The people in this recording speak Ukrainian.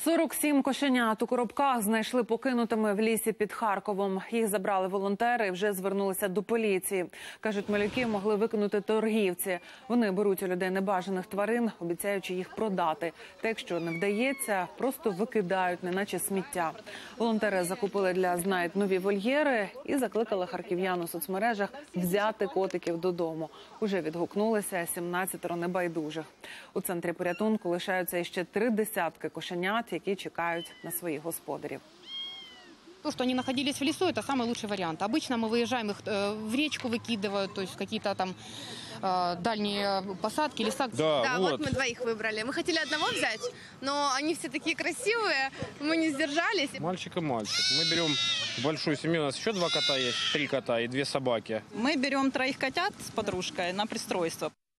47 кошенят у коробках знайшли покинутими в лісі під Харковом. Їх забрали волонтери і вже звернулися до поліції. Кажуть, малюків могли викинути торгівці. Вони беруть у людей небажаних тварин, обіцяючи їх продати. Та якщо не вдається, просто викидають, неначе сміття. Волонтери закупили для знайд нові вольєри і закликали харків'ян у соцмережах взяти котиків додому. Уже відгукнулися 17 небайдужих. У центрі порятунку лишаються іще 30 кошенят, які чекають на своїх господарів. То, что они находились в лесу, это самый лучший вариант. Обычно мы выезжаем, их в речку выкидывают, то есть какие-то там дальние посадки, леса. Да, вот мы двоих выбрали. Мы хотели одного взять, но они все такие красивые, мы не сдержались. Мальчик и мальчик. Мы берем большую семью, у нас еще 2 кота есть, 3 кота и 2 собаки. Мы берем 3 котят с подружкой на пристройство.